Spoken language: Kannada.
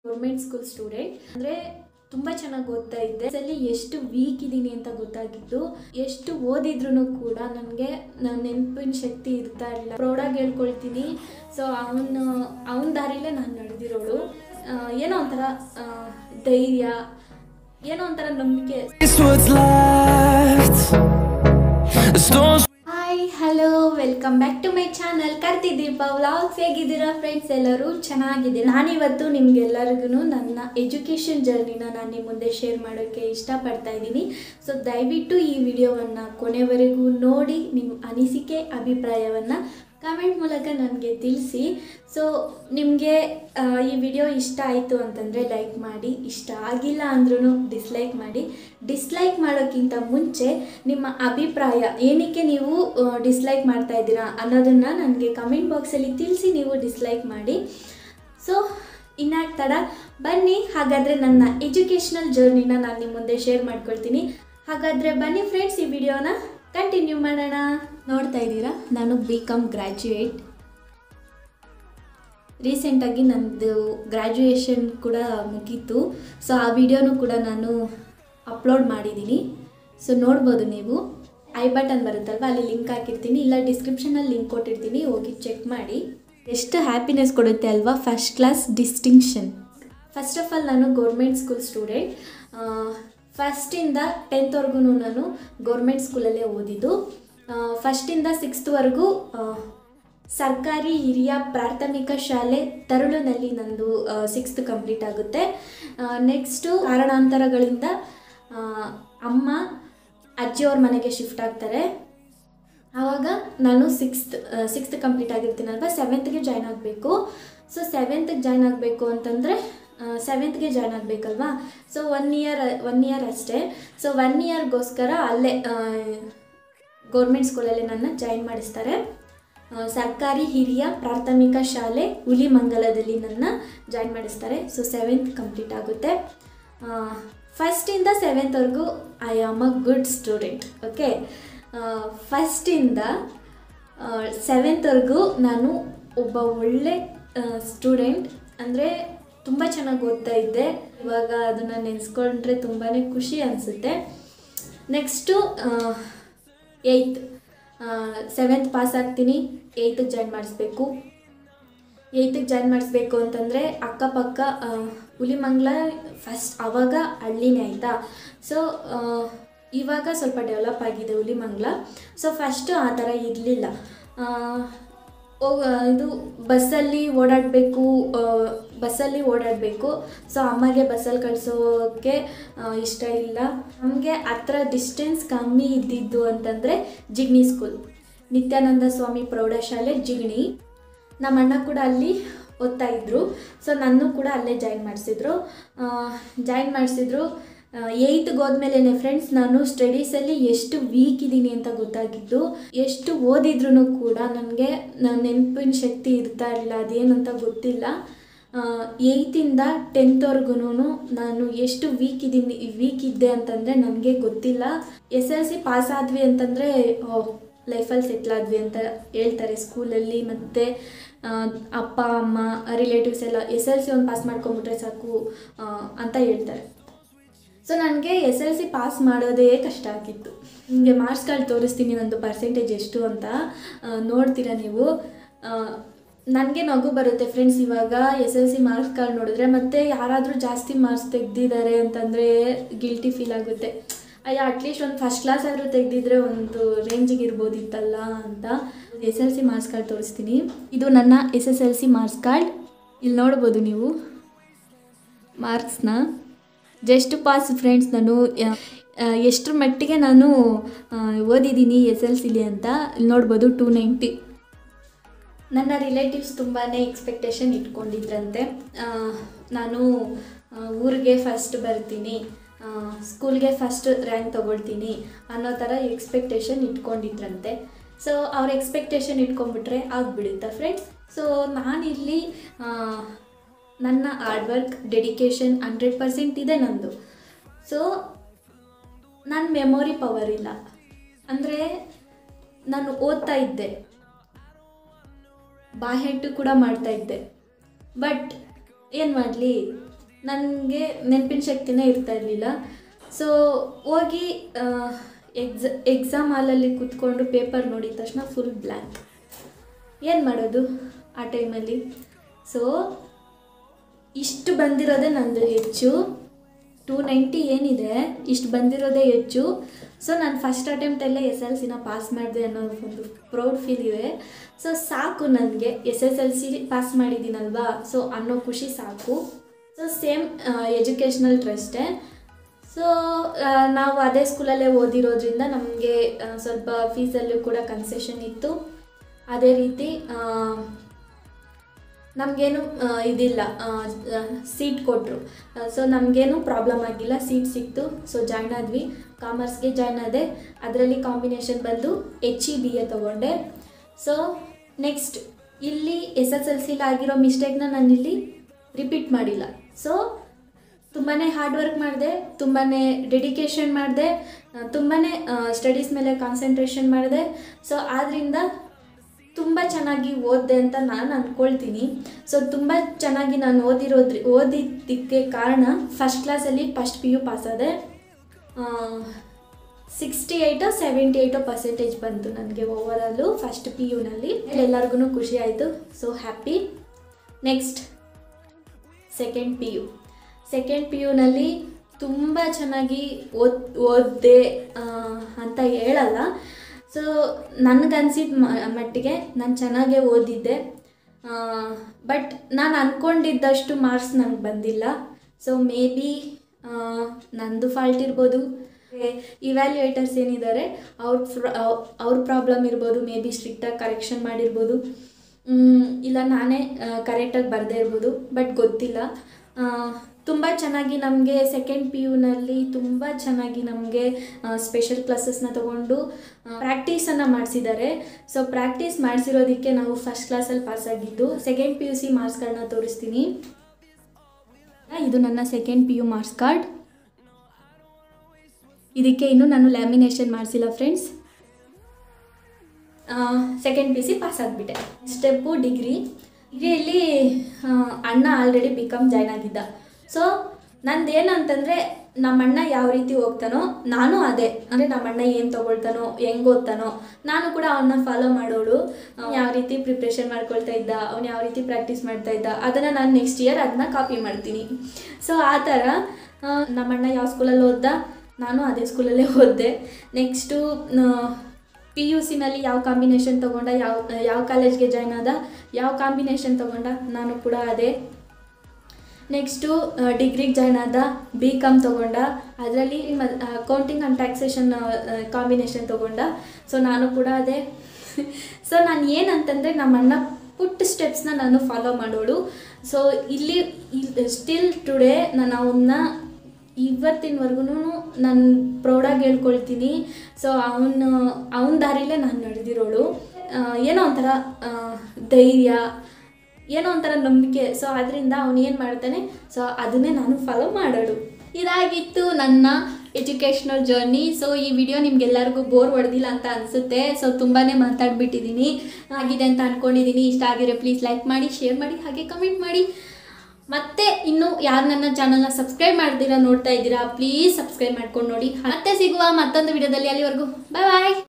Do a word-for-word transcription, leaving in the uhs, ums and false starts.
ಗೌರ್ಮೆಂಟ್ ಸ್ಕೂಲ್ ಸ್ಟೂಡೆಂಟ್ ಅಂದರೆ ತುಂಬ ಚೆನ್ನಾಗಿ ಓದ್ತಾ ಇದ್ದೆ. ಅಲ್ಲಿ ಎಷ್ಟು ವೀಕ್ ಇದ್ದೀನಿ ಅಂತ ಗೊತ್ತಾಗಿತ್ತು. ಎಷ್ಟು ಓದಿದ್ರು ಕೂಡ ನನಗೆ ನನ್ನ ನೆನಪಿನ ಶಕ್ತಿ ಇರ್ತಾ ಇರಲಿಲ್ಲ. ಪ್ರೌಡಾಗಿ ಹೇಳ್ಕೊಳ್ತೀನಿ. ಸೊ ಅವನು ಅವನ ದಾರಿಲೇ ನಾನು ನಡೆದಿರೋಳು. ಏನೋ ಒಂಥರ ಧೈರ್ಯ, ಏನೋ ಒಂಥರ ನಂಬಿಕೆ. Hi hello welcome back to my channel Karthi Deepa vlogs. ಹೇಗಿದ್ದೀರಾ ಫ್ರೆಂಡ್ಸ್? ಎಲ್ಲರೂ ಚೆನ್ನಾಗಿದ್ದೀರಾ? ನಾನಿವತ್ತು ನಿಮ್ಗೆಲ್ಲರಿಗೂ ನನ್ನ ಎಜುಕೇಷನ್ ಜರ್ನಿನ ನಾನು ನಿಮ್ಮ ಮುಂದೆ ಶೇರ್ ಮಾಡೋಕ್ಕೆ ಇಷ್ಟಪಡ್ತಾ ಇದ್ದೀನಿ. ಸೊ ದಯವಿಟ್ಟು ಈ ವಿಡಿಯೋವನ್ನು ಕೊನೆವರೆಗೂ ನೋಡಿ ನಿಮ್ಮ ಅನಿಸಿಕೆ ಅಭಿಪ್ರಾಯವನ್ನು ಕಮೆಂಟ್ ಮೂಲಕ ನನಗೆ ತಿಳಿಸಿ. ಸೊ ನಿಮಗೆ ಈ ವಿಡಿಯೋ ಇಷ್ಟ ಆಯಿತು ಅಂತಂದರೆ ಲೈಕ್ ಮಾಡಿ, ಇಷ್ಟ ಆಗಿಲ್ಲ ಅಂದ್ರೂ ಡಿಸ್ಲೈಕ್ ಮಾಡಿ. ಡಿಸ್ಲೈಕ್ ಮಾಡೋಕ್ಕಿಂತ ಮುಂಚೆ ನಿಮ್ಮ ಅಭಿಪ್ರಾಯ, ಏನಕ್ಕೆ ನೀವು ಡಿಸ್ಲೈಕ್ ಮಾಡ್ತಾ ಇದ್ದೀರಾ ಅನ್ನೋದನ್ನು ನನಗೆ ಕಮೆಂಟ್ ಬಾಕ್ಸಲ್ಲಿ ತಿಳಿಸಿ ನೀವು ಡಿಸ್ಲೈಕ್ ಮಾಡಿ. ಸೊ ಇನ್ಯಾಕೆ ತಡ, ಬನ್ನಿ ಹಾಗಾದರೆ ನನ್ನ ಎಜುಕೇಷ್ನಲ್ ಜರ್ನಿನ ನಾನು ನಿಮ್ಮ ಮುಂದೆ ಶೇರ್ ಮಾಡ್ಕೊಳ್ತೀನಿ. ಹಾಗಾದರೆ ಬನ್ನಿ ಫ್ರೆಂಡ್ಸ್, ಈ ವಿಡಿಯೋನ ಕಂಟಿನ್ಯೂ ಮಾಡೋಣ. ನೋಡ್ತಾ ಇದ್ದೀರಾ, ನಾನು ಬಿ ಕಾಮ್ ಗ್ರ್ಯಾಜುಯೇಟ್. ರೀಸೆಂಟಾಗಿ ನನ್ನದು ಗ್ರ್ಯಾಜುಯೇಷನ್ ಕೂಡ ಮುಗೀತು. ಸೊ ಆ ವಿಡಿಯೋನು ಕೂಡ ನಾನು ಅಪ್ಲೋಡ್ ಮಾಡಿದ್ದೀನಿ. ಸೊ ನೋಡ್ಬೋದು ನೀವು, ಐ ಬಟನ್ ಬರುತ್ತಲ್ವ, ಅಲ್ಲಿ ಲಿಂಕ್ ಹಾಕಿರ್ತೀನಿ, ಇಲ್ಲ ಡಿಸ್ಕ್ರಿಪ್ಷನಲ್ಲಿ ಲಿಂಕ್ ಕೊಟ್ಟಿರ್ತೀನಿ, ಹೋಗಿ ಚೆಕ್ ಮಾಡಿ. ಎಷ್ಟು ಹ್ಯಾಪಿನೆಸ್ ಕೊಡುತ್ತೆ ಅಲ್ವಾ first class distinction. First of all ನಾನು ಗೌರ್ಮೆಂಟ್ ಸ್ಕೂಲ್ ಸ್ಟೂಡೆಂಟ್. ಫಸ್ಟಿಂದ ಟೆಂತ್ವರೆಗೂ ನಾನು ಗೌರ್ಮೆಂಟ್ ಸ್ಕೂಲಲ್ಲೇ ಓದಿದ್ದು. ಫಸ್ಟಿಂದ ಸಿಕ್ಸ್ತ್ವರೆಗೂ ಸರ್ಕಾರಿ ಹಿರಿಯ ಪ್ರಾಥಮಿಕ ಶಾಲೆ ತರುಳುನಲ್ಲಿ ನಂದು ಸಿಕ್ಸ್ತ್ ಕಂಪ್ಲೀಟ್ ಆಗುತ್ತೆ. ನೆಕ್ಸ್ಟು ಕಾರಣಾಂತರಗಳಿಂದ ಅಮ್ಮ ಅಜ್ಜಿಯವ್ರ ಮನೆಗೆ ಶಿಫ್ಟ್ ಆಗ್ತಾರೆ. ಆವಾಗ ನಾನು ಸಿಕ್ಸ್ತ್ ಸಿಕ್ಸ್ತ್ ಕಂಪ್ಲೀಟ್ ಆಗಿರ್ತೀನಲ್ವ, ಸೆವೆಂತ್ಗೆ ಜಾಯ್ನ್ ಆಗಬೇಕು. ಸೊ ಸೆವೆಂತ್ಗೆ ಜಾಯ್ನ್ ಆಗಬೇಕು ಅಂತಂದರೆ ಸೆವೆಂತ್ಗೆ ಜಾಯ್ನ್ ಆಗಬೇಕಲ್ವಾ. So one year one year ಅಷ್ಟೇ. ಸೊ ಒನ್ ಇಯರ್ಗೋಸ್ಕರ ಅಲ್ಲೇ ಗೌರ್ಮೆಂಟ್ ಸ್ಕೂಲಲ್ಲಿ ನನ್ನ ಜಾಯ್ನ್ ಮಾಡಿಸ್ತಾರೆ. ಸರ್ಕಾರಿ ಹಿರಿಯ ಪ್ರಾಥಮಿಕ ಶಾಲೆ ಹುಲಿಮಂಗಲದಲ್ಲಿ ನನ್ನ ಜಾಯ್ನ್ ಮಾಡಿಸ್ತಾರೆ. ಸೊ ಸೆವೆಂತ್ ಕಂಪ್ಲೀಟ್ ಆಗುತ್ತೆ. ಫಸ್ಟಿಂದ ಸೆವೆಂತ್ವರೆಗೂ I am a good student. Okay, ಫಸ್ಟಿಂದ ಸೆವೆಂತ್ವರೆಗೂ ನಾನು ಒಬ್ಬ ಒಳ್ಳೆ ಸ್ಟೂಡೆಂಟ್. ಅಂದರೆ ತುಂಬ ಚೆನ್ನಾಗಿ ಓದ್ತಾ ಇದ್ದೆ. ಇವಾಗ ಅದನ್ನು ನೆನೆಸ್ಕೊಂಡ್ರೆ ತುಂಬಾ ಖುಷಿ ಅನಿಸುತ್ತೆ. ನೆಕ್ಸ್ಟು ಏಯ್ತ್ ಸೆವೆಂತ್ ಪಾಸ್ ಆಗ್ತೀನಿ, ಏಯ್ತಿಗೆ ಜಾಯ್ನ್ ಮಾಡಿಸ್ಬೇಕು. ಏಯ್ತಿಗೆ ಜಾಯ್ನ್ ಮಾಡಿಸ್ಬೇಕು ಅಂತಂದರೆ ಅಕ್ಕಪಕ್ಕ ಹುಲಿಮಂಗಲ ಫಸ್ಟ್, ಆವಾಗ ಹಳ್ಳಿನೇ ಆಯಿತಾ. ಸೊ ಇವಾಗ ಸ್ವಲ್ಪ ಡೆವಲಪ್ ಆಗಿದೆ ಹುಲಿಮಂಗಲ. ಸೊ ಫಸ್ಟು ಆ ಥರ ಇರಲಿಲ್ಲ. ಇದು ಬಸ್ಸಲ್ಲಿ ಓಡಾಡಬೇಕು ಬಸ್ಸಲ್ಲಿ ಓಡಾಡಬೇಕು ಸೊ ಅಮ್ಮಗೆ ಬಸ್ಸಲ್ಲಿ ಕಳಿಸೋಕ್ಕೆ ಇಷ್ಟ ಇಲ್ಲ. ನಮಗೆ ಹತ್ರ ಡಿಸ್ಟೆನ್ಸ್ ಕಮ್ಮಿ ಇದ್ದಿದ್ದು ಅಂತಂದರೆ ಜಿಗಣಿ ಸ್ಕೂಲ್, ನಿತ್ಯಾನಂದ ಸ್ವಾಮಿ ಪ್ರೌಢಶಾಲೆ ಜಿಗಣಿ. ನಮ್ಮ ಅಣ್ಣ ಕೂಡ ಅಲ್ಲಿ ಓದ್ತಾ ಇದ್ದರು. ಸೊ ನನ್ನ ಕೂಡ ಅಲ್ಲೇ ಜಾಯ್ನ್ ಮಾಡಿಸಿದ್ರು ಜಾಯ್ನ್ ಮಾಡಿಸಿದ್ರು ಏಯ್ತ್ಗೆ ಹೋದ್ಮೇಲೆ ಫ್ರೆಂಡ್ಸ್, ನಾನು ಸ್ಟಡೀಸಲ್ಲಿ ಎಷ್ಟು ವೀಕ್ ಇದ್ದೀನಿ ಅಂತ ಗೊತ್ತಾಗಿದ್ದು. ಎಷ್ಟು ಓದಿದ್ರೂ ಕೂಡ ನನಗೆ ನೆನಪಿನ ಶಕ್ತಿ ಇರ್ತಾ ಇರಲಿಲ್ಲ, ಅದೇನು ಅಂತ ಗೊತ್ತಿಲ್ಲ. ಏಯ್ತಿಂದ ಟೆಂತ್ವರೆಗೂ ನಾನು ಎಷ್ಟು ವೀಕ್ ಇದ್ದೀನಿ ವೀಕ್ ಇದ್ದೆ ಅಂತಂದರೆ ನನಗೆ ಗೊತ್ತಿಲ್ಲ. ಎಸ್ ಎಲ್ ಸಿ ಪಾಸ್ ಆದ್ವಿ ಅಂತಂದರೆ ಲೈಫಲ್ಲಿ ಸೆಟ್ಲ್ ಆದ್ವಿ ಅಂತ ಹೇಳ್ತಾರೆ ಸ್ಕೂಲಲ್ಲಿ. ಮತ್ತು ಅಪ್ಪ ಅಮ್ಮ ರಿಲೇಟಿವ್ಸ್ ಎಲ್ಲ ಎಸ್ ಎಲ್ ಸಿ ಒಂದು ಪಾಸ್ ಮಾಡ್ಕೊಂಬಿಟ್ರೆ ಸಾಕು ಅಂತ ಹೇಳ್ತಾರೆ. ಸೊ ನನಗೆ ಎಸ್ ಎಲ್ ಸಿ ಪಾಸ್ ಮಾಡೋದೇ ಕಷ್ಟ ಆಗಿತ್ತು. ನಿಮಗೆ ಮಾರ್ಕ್ಸ್ ಕಾರ್ಡ್ ತೋರಿಸ್ತೀನಿ, ನಂದು ಪರ್ಸೆಂಟೇಜ್ ಎಷ್ಟು ಅಂತ ನೋಡ್ತೀರಾ ನೀವು. ನನಗೆ ನಗು ಬರುತ್ತೆ ಫ್ರೆಂಡ್ಸ್ ಇವಾಗ S L C marks card ನೋಡಿದ್ರೆ. ಮತ್ತು ಯಾರಾದರೂ ಜಾಸ್ತಿ ಮಾರ್ಕ್ಸ್ ತೆಗೆದಿದ್ದಾರೆ ಅಂತಂದರೆ ಗಿಲ್ಟಿ ಫೀಲ್ ಆಗುತ್ತೆ. ಅಯ್ಯೋ ಅಟ್ಲೀಸ್ಟ್ ಒಂದು ಫಸ್ಟ್ ಕ್ಲಾಸ್ ಆದರೂ ತೆಗೆದಿದ್ರೆ ಒಂದು ರೇಂಜಿಗೆ ಇರ್ಬೋದಿತ್ತಲ್ಲ ಅಂತ. S L C marks card ತೋರಿಸ್ತೀನಿ. ಇದು ನನ್ನ S S L C marks card. ಇಲ್ಲಿ ನೋಡ್ಬೋದು ನೀವು ಮಾರ್ಕ್ಸ್ನ. Just pass friends. ನಾನು ಎಷ್ಟರ ಮಟ್ಟಿಗೆ ನಾನು ಓದಿದ್ದೀನಿ ಎಸ್ ಎಲ್ ಸಿಲಿ ಅಂತ ನೋಡ್ಬೋದು, ಟೂ ನೈಂಟಿ. ನನ್ನ ರಿಲೇಟಿವ್ಸ್ ತುಂಬಾ ಎಕ್ಸ್ಪೆಕ್ಟೇಷನ್ ಇಟ್ಕೊಂಡಿದ್ರಂತೆ. ನಾನು ಊರಿಗೆ ಫಸ್ಟ್ ಬರ್ತೀನಿ, ಸ್ಕೂಲ್ಗೆ ಫಸ್ಟ್ ರ್ಯಾಂಕ್ ತೊಗೊಳ್ತೀನಿ ಅನ್ನೋ ಥರ ಎಕ್ಸ್ಪೆಕ್ಟೇಷನ್ ಇಟ್ಕೊಂಡಿದ್ರಂತೆ. ಸೊ ಅವ್ರ ಎಕ್ಸ್ಪೆಕ್ಟೇಷನ್ ಇಟ್ಕೊಂಡ್ಬಿಟ್ರೆ ಆಗಿಬಿಡುತ್ತಾ ಫ್ರೆಂಡ್ಸ್. ಸೊ ನಾನಿಲ್ಲಿ ನನ್ನ hard work, dedication hundred percent ಇದೆ ನಂದು. ಸೊ ನನ್ನ ಮೆಮೊರಿ ಪವರ್ ಇಲ್ಲ. ಅಂದರೆ ನಾನು ಓದ್ತಾ ಇದ್ದೆ, ಬಾಯ್ ಹೆಡ್ ಕೂಡ ಮಾಡ್ತಾಯಿದ್ದೆ. ಬಟ್ ಏನು ಮಾಡಲಿ, ನನಗೆ ನೆನಪಿನ ಶಕ್ತಿನೇ ಇರ್ತಾ ಇರಲಿಲ್ಲ. ಸೊ ಹೋಗಿ ಎಕ್ಸ ಎಕ್ಸಾಮ್ ಹಾಲಲ್ಲಿ ಕೂತ್ಕೊಂಡು ಪೇಪರ್ ನೋಡಿದ ತಕ್ಷಣ ಫುಲ್ ಬ್ಲ್ಯಾಂಕ್. ಏನು ಮಾಡೋದು ಆ ಟೈಮಲ್ಲಿ? ಸೊ ಇಷ್ಟು ಬಂದಿರೋದೇ ನಂದು ಹೆಚ್ಚು, ಟೂ ನೈಂಟಿ ಏನಿದೆ ಇಷ್ಟು ಬಂದಿರೋದೇ ಹೆಚ್ಚು. ಸೊ ನಾನು ಫಸ್ಟ್ ಅಟೆಂಪ್ಟಲ್ಲೇ ಎಸ್ ಎಲ್ ಸಿನ ಪಾಸ್ ಮಾಡಿದೆ ಅನ್ನೋ ಒಂದು ಪ್ರೌಡ್ ಫೀಲ್ ಇದೆ. ಸೊ ಸಾಕು ನನಗೆ S S L C pass ಮಾಡಿದ್ದೀನಲ್ವಾ, ಸೊ ಅನ್ನೋ ಖುಷಿ ಸಾಕು. ಸೊ ಸೇಮ್ ಎಜುಕೇಷ್ನಲ್ ಟ್ರಸ್ಟೇ. ಸೊ ನಾವು ಅದೇ ಸ್ಕೂಲಲ್ಲೇ ಓದಿರೋದ್ರಿಂದ ನಮಗೆ ಸ್ವಲ್ಪ ಫೀಸಲ್ಲೂ ಕೂಡ ಕನ್ಸೆಷನ್ ಇತ್ತು. ಅದೇ ರೀತಿ ನಮಗೇನು ಇದಿಲ್ಲ, ಸೀಟ್ ಕೊಟ್ಟರು. ಸೊ ನಮಗೇನು ಪ್ರಾಬ್ಲಮ್ ಆಗಿಲ್ಲ, ಸೀಟ್ ಸಿಕ್ತು. ಸೊ ಜಾಯ್ನ್ ಆದ್ವಿ, ಕಾಮರ್ಸ್ಗೆ ಜಾಯ್ನ್ ಆದೆ. ಅದರಲ್ಲಿ ಕಾಂಬಿನೇಷನ್ ಬಂದು ಎಚ್ ಇ ಬಿ ಎ ತೊಗೊಂಡೆ. ಸೊ ನೆಕ್ಸ್ಟ್ ಇಲ್ಲಿ ಎಸ್ ಎಸ್ ಎಲ್ ಸಿಲಿ ಆಗಿರೋ ಮಿಸ್ಟೇಕ್ನ ನಾನು ಇಲ್ಲಿ ರಿಪೀಟ್ ಮಾಡಿಲ್ಲ. ಸೊ ತುಂಬಾ ಹಾರ್ಡ್ ವರ್ಕ್ ಮಾಡಿದೆ, ತುಂಬಾ ಡೆಡಿಕೇಶನ್ ಮಾಡಿದೆ, ತುಂಬಾ ಸ್ಟಡೀಸ್ ಮೇಲೆ ಕಾನ್ಸಂಟ್ರೇಷನ್ ಮಾಡಿದೆ. ಸೊ ಆದ್ದರಿಂದ ತುಂಬ ಚೆನ್ನಾಗಿ ಓದಿದೆ ಅಂತ ನಾನು ಅಂದ್ಕೊಳ್ತೀನಿ. ಸೊ ತುಂಬ ಚೆನ್ನಾಗಿ ನಾನು ಓದಿರೋದ್ರಿ ಓದಿದ್ದಕ್ಕೆ ಕಾರಣ ಫಸ್ಟ್ ಕ್ಲಾಸಲ್ಲಿ ಫಸ್ಟ್ ಪಿ ಯು ಪಾಸಾದೆ. ಸಿಕ್ಸ್ಟಿ ಏಯ್ಟೋ ಸೆವೆಂಟಿ ಏಯ್ಟೋ ಪರ್ಸೆಂಟೇಜ್ ಬಂತು ನನಗೆ ಓವರಾಲು ಫಸ್ಟ್ ಪಿ ಯುನಲ್ಲಿ. ಎಲ್ಲರಿಗೂ ಖುಷಿ ಆಯಿತು. So happy. Next second P U second P ಯುನಲ್ಲಿ ತುಂಬ ಚೆನ್ನಾಗಿ ಓದ್ ಓದಿದೆ ಅಂತ ಹೇಳಲ್ಲ. ಸೊ ನನಗನ್ಸಿದ ಮಟ್ಟಿಗೆ ನಾನು ಚೆನ್ನಾಗೇ ಓದಿದ್ದೆ. ಬಟ್ ನಾನು ಅಂದ್ಕೊಂಡಿದ್ದಷ್ಟು ಮಾರ್ಕ್ಸ್ ನನಗೆ ಬಂದಿಲ್ಲ. ಸೊ ಮೇ ಬಿ ನಂದು ಫಾಲ್ಟ್ ಇರ್ಬೋದು, ಇವ್ಯಾಲ್ಯೂಯೇಟರ್ಸ್ ಏನಿದ್ದಾರೆ ಅವ್ರ ಅವ್ರ ಪ್ರಾಬ್ಲಮ್ ಇರ್ಬೋದು. ಮೇ ಬಿ ಸ್ಟ್ರಿಕ್ಟಾಗಿ ಕರೆಕ್ಷನ್ ಮಾಡಿರ್ಬೋದು, ಇಲ್ಲ ನಾನೇ ಕರೆಕ್ಟಾಗಿ ಬರದೇ ಇರ್ಬೋದು, ಬಟ್ ಗೊತ್ತಿಲ್ಲ. ತುಂಬ ಚೆನ್ನಾಗಿ ನಮಗೆ ಸೆಕೆಂಡ್ ಪಿ ಯುನಲ್ಲಿ ತುಂಬ ಚೆನ್ನಾಗಿ ನಮಗೆ ಸ್ಪೆಷಲ್ ಕ್ಲಾಸಸ್ನ ತೊಗೊಂಡು ಪ್ರಾಕ್ಟೀಸನ್ನು ಮಾಡಿಸಿದ್ದಾರೆ. ಸೊ ಪ್ರಾಕ್ಟೀಸ್ ಮಾಡಿಸಿರೋದಕ್ಕೆ ನಾವು ಫಸ್ಟ್ ಕ್ಲಾಸಲ್ಲಿ ಪಾಸಾಗಿದ್ದು. Second P U C marks ಕಾರ್ಡ್ನ ತೋರಿಸ್ತೀನಿ. ಇದು ನನ್ನ second P U marks card. ಇದಕ್ಕೆ ಇನ್ನೂ ನಾನು ಲ್ಯಾಮಿನೇಷನ್ ಮಾಡಿಸಿಲ್ಲ friends. Second P U C pass ಆಗಿಬಿಟ್ಟೆ. Step degree. ಡಿಗ್ರಿಯಲ್ಲಿ ಅಣ್ಣ ಆಲ್ರೆಡಿ ಬಿ ಕಾಮ್ ಜಾಯ್ನ್ ಆಗಿದ್ದ. ಸೊ ನಂದೇನು ಅಂತಂದರೆ ನಮ್ಮಣ್ಣ ಯಾವ ರೀತಿ ಹೋಗ್ತಾನೋ ನಾನು ಅದೇ, ಅಂದರೆ ನಮ್ಮಣ್ಣ ಏನು ತೊಗೊಳ್ತಾನೋ ಹೆಂಗೆ ಓದ್ತಾನೋ ನಾನು ಕೂಡ ಅವನ್ನ ಫಾಲೋ ಮಾಡೋಳು. ಯಾವ ರೀತಿ ಪ್ರಿಪ್ರೇಷನ್ ಮಾಡ್ಕೊಳ್ತಾ ಇದ್ದ, ಅವ್ನು ಯಾವ ರೀತಿ ಪ್ರಾಕ್ಟೀಸ್ ಮಾಡ್ತಾ ಇದ್ದ, ಅದನ್ನು ನಾನು ನೆಕ್ಸ್ಟ್ ಇಯರ್ ಅದನ್ನ ಕಾಪಿ ಮಾಡ್ತೀನಿ. ಸೊ ಆ ಥರ ನಮ್ಮಣ್ಣ ಯಾವ ಸ್ಕೂಲಲ್ಲಿ ಓದ್ದ ನಾನು ಅದೇ ಸ್ಕೂಲಲ್ಲೇ ಓದಿದೆ. ನೆಕ್ಸ್ಟು ಪಿ ಯು ಸಿನಲ್ಲಿ ಯಾವ ಕಾಂಬಿನೇಷನ್ ತೊಗೊಂಡ, ಯಾವ ಯಾವ ಕಾಲೇಜ್ಗೆ ಜಾಯ್ನ್ ಆದ, ಯಾವ ಕಾಂಬಿನೇಷನ್ ತೊಗೊಂಡ ನಾನು ಕೂಡ ಅದೇ. ನೆಕ್ಸ್ಟು ಡಿಗ್ರಿಗೆ ಜಾಯ್ನ್ ಆದ, ಬಿ ಕಾಮ್ ತೊಗೊಂಡ, ಅದರಲ್ಲಿ ಮ ಅಕೌಂಟಿಂಗ್ ಆ್ಯಂಡ್ ಟ್ಯಾಕ್ಸೇಷನ್ ಕಾಂಬಿನೇಷನ್ ತೊಗೊಂಡ. ಸೊ ನಾನು ಕೂಡ ಅದೇ. ಸೊ ನಾನು ಏನಂತಂದರೆ ನಮ್ಮಣ್ಣ ಪುಟ್ಟ ಸ್ಟೆಪ್ಸ್ನ ನಾನು ಫಾಲೋ ಮಾಡೋಳು. ಸೊ ಇಲ್ಲಿ ಸ್ಟಿಲ್ ಟುಡೇ ನಾನು ಅವನ್ನ ಇವತ್ತಿನವರೆಗೂ ನಾನು ಪ್ರೌಡಾಗಿ ಹೇಳ್ಕೊಳ್ತೀನಿ. ಸೊ ಅವನು ಅವನ ದಾರಿಲೇ ನಾನು ನಡೆದಿರೋಳು. ಏನೋ ಒಂಥರ ಧೈರ್ಯ, ಏನೋ ಒಂಥರ ನಂಬಿಕೆ. ಸೊ ಅದರಿಂದ ಅವನು ಏನು ಮಾಡ್ತಾನೆ, ಸೊ ಅದನ್ನೇ ನಾನು ಫಾಲೋ ಮಾಡೋಳು. ಇದಾಗಿತ್ತು ನನ್ನ ಎಜುಕೇಷ್ನಲ್ ಜರ್ನಿ. ಸೊ ಈ ವಿಡಿಯೋ ನಿಮಗೆಲ್ಲರಿಗೂ ಬೋರ್ ಹೊಡೆದಿಲ್ಲ ಅಂತ ಅನಿಸುತ್ತೆ. ಸೊ ತುಂಬಾ ಮಾತಾಡ್ಬಿಟ್ಟಿದ್ದೀನಿ ಆಗಿದೆ ಅಂತ ಅಂದ್ಕೊಂಡಿದ್ದೀನಿ. ಇಷ್ಟ ಆಗಿರೋ ಪ್ಲೀಸ್ ಲೈಕ್ ಮಾಡಿ, ಶೇರ್ ಮಾಡಿ, ಹಾಗೆ ಕಮೆಂಟ್ ಮಾಡಿ. ಮತ್ತೆ ಇನ್ನು ಯಾರು ನನ್ನ ಚಾನಲ್ನ ಸಬ್ಸ್ಕ್ರೈಬ್ ಮಾಡ್ತೀರಾ ನೋಡ್ತಾ ಇದ್ದೀರಾ, ಪ್ಲೀಸ್ ಸಬ್ಸ್ಕ್ರೈಬ್ ಮಾಡ್ಕೊಂಡು ನೋಡಿ. ಮತ್ತೆ ಸಿಗುವ ಮತ್ತೊಂದು ವಿಡಿಯೋದಲ್ಲಿ. ಅಲ್ಲಿವರೆಗೂ ಬಾಯ್ ಬಾಯ್.